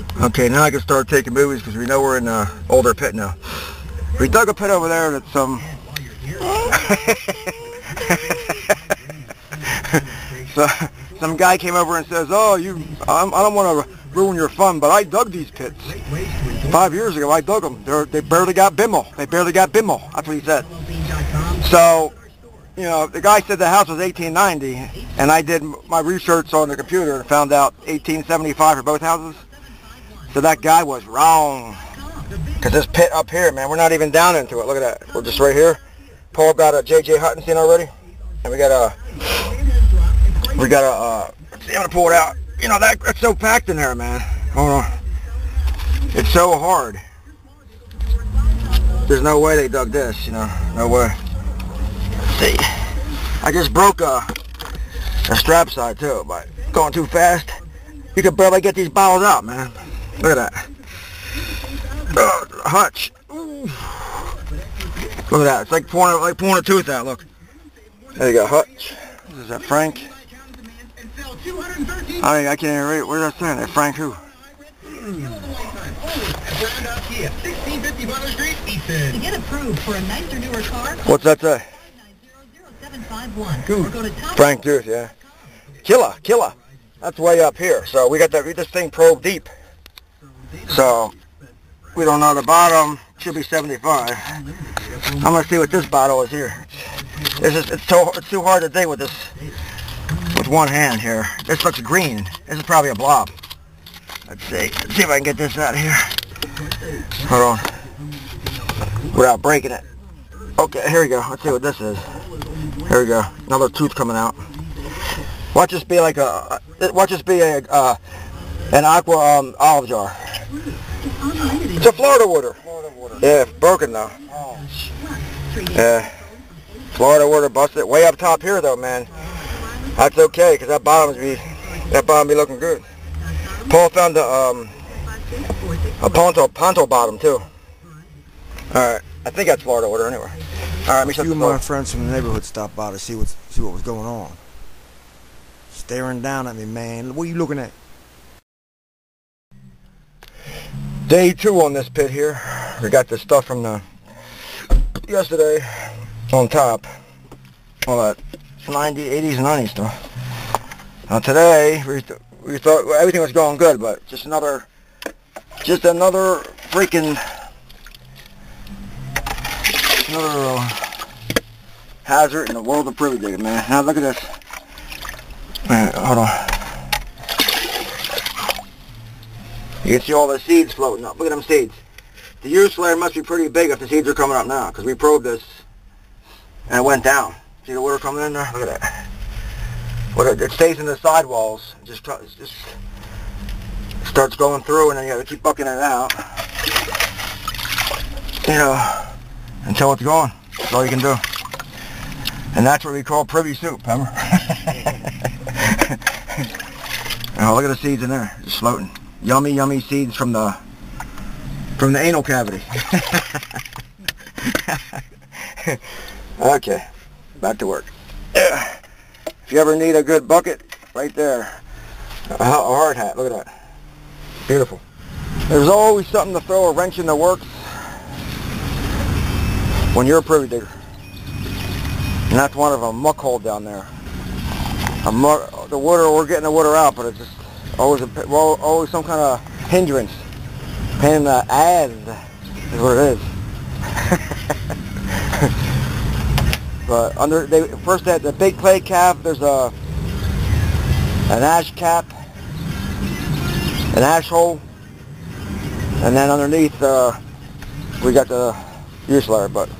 Okay, now I can start taking movies because we know we're in an older pit now. We dug a pit over there that some some guy came over and says, "Oh, I don't want to ruin your fun, but I dug these pits 5 years ago. I dug them. They barely got bimmel. They barely got bimmel." That's what he said. So, you know, the guy said the house was 1890, and I did my research on the computer and found out 1875 for both houses. So that guy was wrong. Because this pit up here, man, we're not even down into it. Look at that. We're just right here. Paul got a J.J. Huttonson already. And we got a, see, I'm going to pull it out. You know, that's so packed in there, man. Hold on. It's so hard. There's no way they dug this, you know. No way. See, I just broke a strap side too, but going too fast. You can barely get these bottles out, man. Look at that. Hutch. Ooh. Look at that. It's like pulling a tooth out. Look. There you go, Hutch. Is that Frank? I can't even read it. What did I say? That Frank who? To get approved for a nicer, newer car. What's that say? Frank Duth, yeah. Killer. That's way up here. So we got this thing probed deep. So we don't know the bottom. Should be 75. I'm gonna see what this bottle is here. It's too hard to dig with this with one hand here. This looks green. This is probably a blob. Let's see if I can get this out of here. Hold on. Without breaking it. Okay, here we go. Let's see what this is. Here we go. Another tooth coming out. Watch this be like an aqua olive jar. It's a Florida water. Yeah, broken though. Yeah. Florida water busted. Way up top here though, man. That's okay, because that bottom be looking good. Paul found a ponto bottom too. Alright, I think that's Florida water anyway. Alright, let me shut the door. A few of my friends from the neighborhood stopped by to see what was going on. Staring down at me, man. What are you looking at? Day 2 on this pit here. We got the stuff from yesterday on top. All that 80s and 90s stuff. Now today we thought everything was going good, but just another freaking hazard in the world of privy digging, man. Now look at this. Man, hold on. You can see all the seeds floating up. Look at them seeds. The use layer must be pretty big if the seeds are coming up now, because we probed this and it went down. See the water coming in there? Look at that. It stays in the sidewalls. It just starts going through, and then you have to keep bucking it out. You know, until it's gone. That's all you can do. And that's what we call privy soup, remember? Oh, look at the seeds in there, just floating. Yummy, yummy seeds from the anal cavity. Okay, back to work. If you ever need a good bucket, right there. A hard hat, look at that. Beautiful. There's always something to throw a wrench in the works when you're a privy digger. And that's one of them, muck hole down there. The water, we're getting the water out, but it's just always some kind of hindrance. Pain in the ass is what it is. But first they had the big clay cap, there's an ash cap, an ash hole, and then underneath we got the use layer, but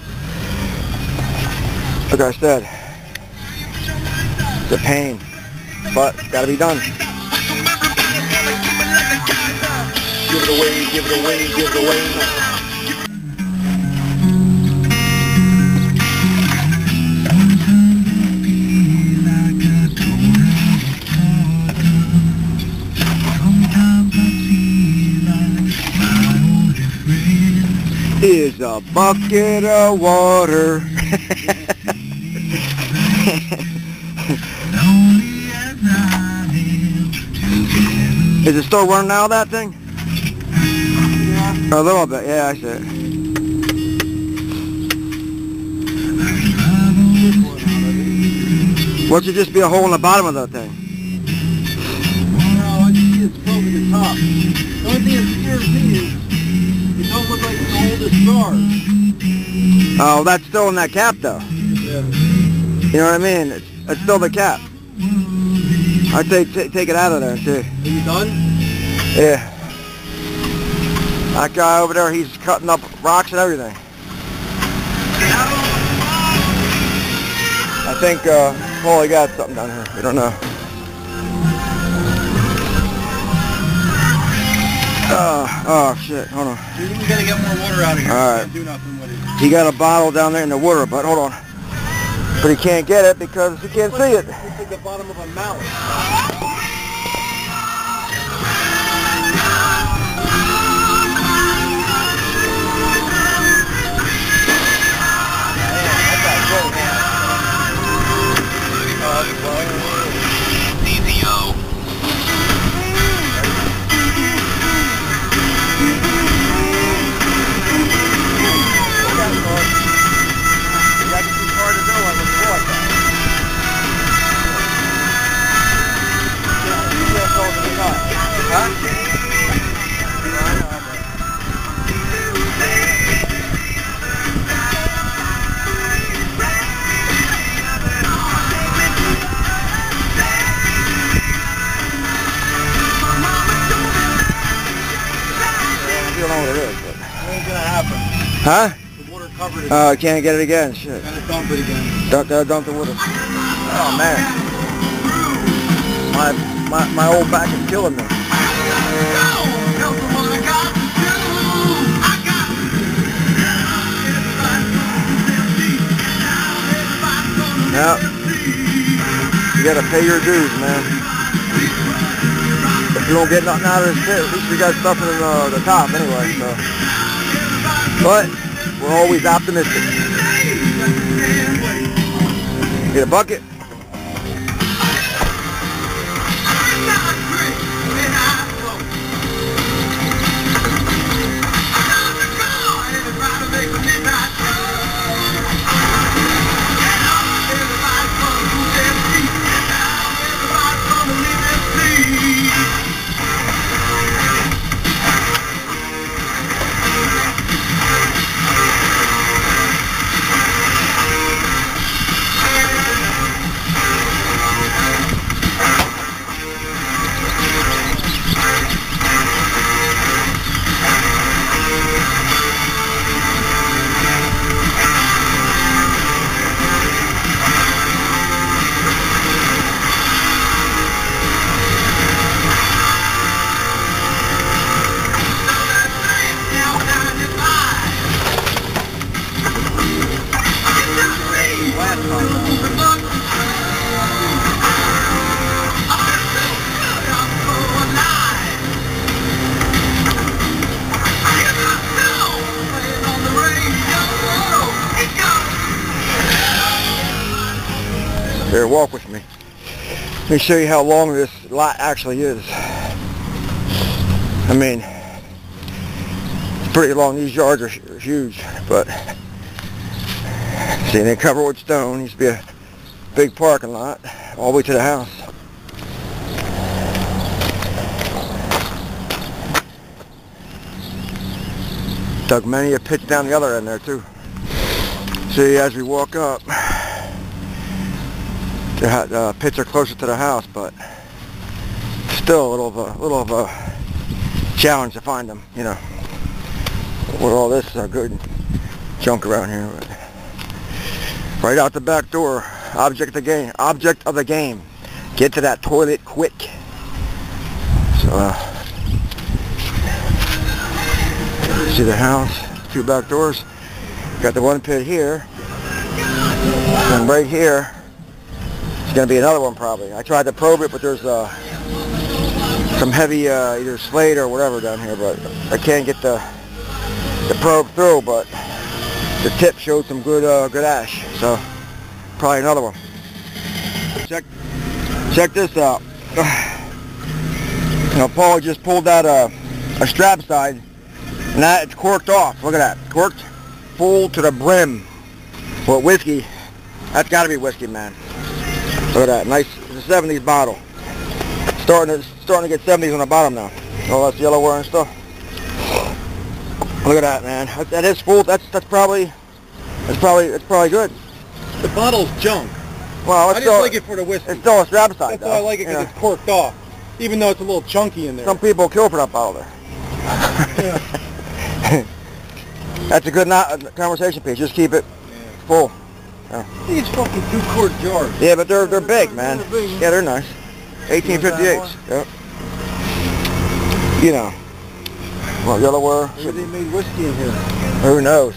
like I said, it's a pain, but gotta be done. Give it away, give it away, give it away. Is a bucket of water. Is it still running out, that thing? A little bit, yeah, I see it. What should just be a hole in the bottom of that thing? No, I just see it's probably the top. The only thing that scares me is it don't look like it's old as stars. Oh, that's still in that cap though. Yeah. You know what I mean? It's still the cap. I take it out of there too. Are you done? Yeah. That guy over there, he's cutting up rocks and everything. I think Paulie got something down here. We don't know. Oh shit, hold on. Dude, we gotta get more water out of here. All right. Can't do nothing with it. He got a bottle down there in the water, but hold on. But he can't get it because he can't see it. It's like the bottom of a mallet. Huh? The water covered it. Oh, I can't get it again. Shit. Gotta dump it again. Dump the water. Oh man. My old back is killing me. Now, you gotta pay your dues, man. If you don't get nothing out of this pit, at least we got stuff in the top anyway, so. But we're always optimistic. Get a bucket. Here, walk with me. Let me show you how long this lot actually is. I mean, it's pretty long. These yards are huge, but see, they cover with stone. Used to be a big parking lot all the way to the house. Dug many a pit down the other end there too. See, as we walk up, the pits are closer to the house, but still a little of a challenge to find them, you know. With all this good junk around here. But right out the back door, object of the game. Get to that toilet quick. So, see the house, two back doors. Got the one pit here, and right here. It's going to be another one probably. I tried to probe it, but there's some heavy either slate or whatever down here, but I can't get the probe through, but the tip showed some good ash, so probably another one. Check this out. You know, Paul just pulled out a strap side Now it's corked off. Look at that. Corked full to the brim. Well, whiskey. That's got to be whiskey, man. Look at that. Nice 70s bottle. Starting to get 70s on the bottom now. All that's yellowware and stuff. Look at that, man. That is full. That's probably good. The bottle's junk. Well, I just like it for the whiskey. It's still a strap side. That's why I like it, because it's corked off. Even though it's a little chunky in there. Some people kill for that bottle there. Yeah. That's a good conversation piece. Just keep it full. Yeah. I think it's fucking 2-quart jars. Yeah, but they're big, man. Yeah, they're nice. 1858s. Yep. You know. Well, yellowware. Maybe they made whiskey in here. Who knows?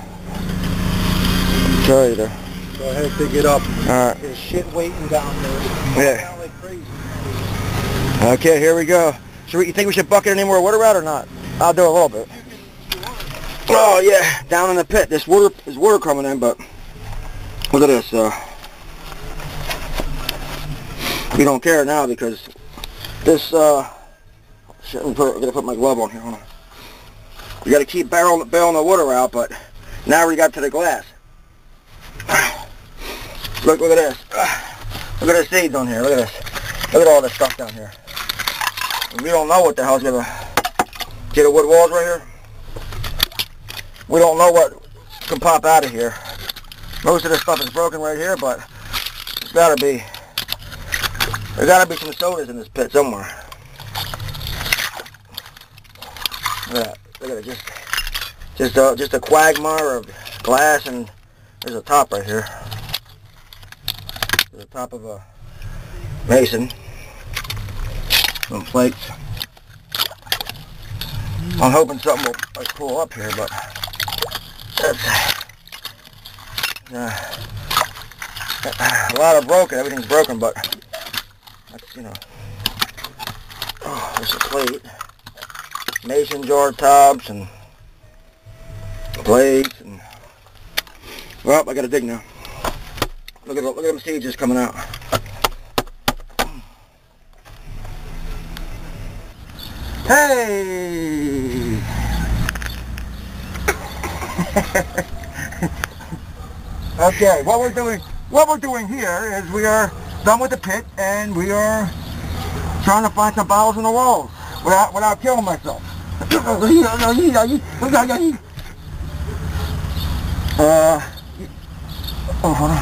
Tell you there. Go ahead, dig it up. Alright. There's shit waiting down there. Yeah. Down like crazy. Okay, here we go. You think we should bucket any more water out or not? I'll do a little bit. Oh yeah, down in the pit. There's water coming in, but look at this. We don't care now because this. Shit, I'm gonna put my glove on here. Hold on. We got to keep bailing the water out, but now we got to the glass. Look at this. Look at the seeds on here. Look at this. Look at all this stuff down here. We don't know what the hell's gonna get the wood walls right here. We don't know what can pop out of here. Most of this stuff is broken right here, but there's gotta be some sodas in this pit somewhere. Look at that. Look at it. Just a quagmire of glass, and there's a top right here. There's a top of a mason. Some plates. I'm hoping something will pull up here, but that's a lot of broken. Everything's broken, but that's, you know. Oh, there's a plate. Mason jar tops and plates, and well, I gotta dig now. Look at them seeds just coming out. Hey! Okay, what we're doing here is we are done with the pit, and we are trying to find some bottles in the walls without killing myself. Oh, hold on.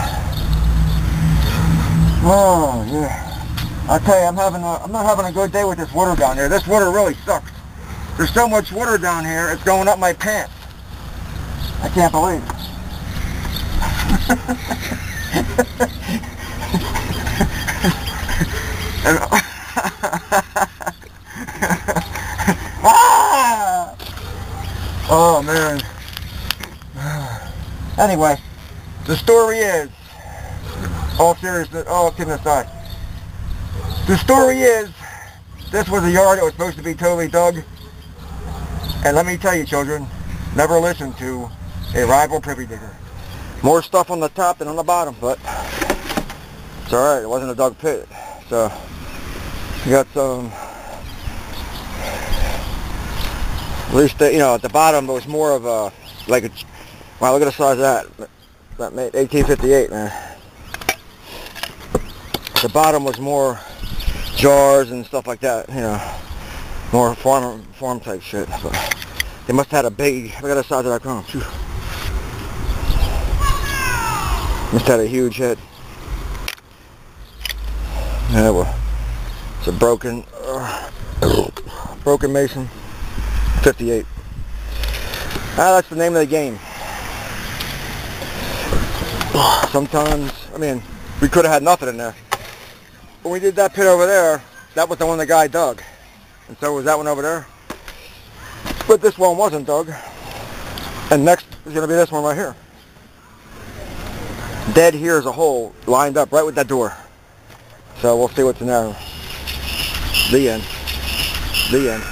Oh yeah. I tell you, I'm not having a good day with this water down here. This water really sucks. There's so much water down here, it's going up my pants. I can't believe it. Oh man. Anyway, the story is, all seriousness, all kidding aside, the story is, this was a yard that was supposed to be totally dug, and let me tell you, children, never listen to a rival privy digger. More stuff on the top than on the bottom, but it's alright, it wasn't a dug pit. So, you got some, at least, you know, at the bottom it was more of a, like a, wow, look at the size of that. That made 1858, man. The bottom was more jars and stuff like that, you know, more farm type shit. But they must have had a big, look at the size of that crumb. Must have had a huge head. Yeah, well, it's a broken mason, 58. That's the name of the game. Sometimes, I mean, we could have had nothing in there. When we did that pit over there, that was the one the guy dug. And so was that one over there. But this one wasn't dug. And next is going to be this one right here. Dead here is a hole lined up right with that door. So we'll see what's in there. The end. The end.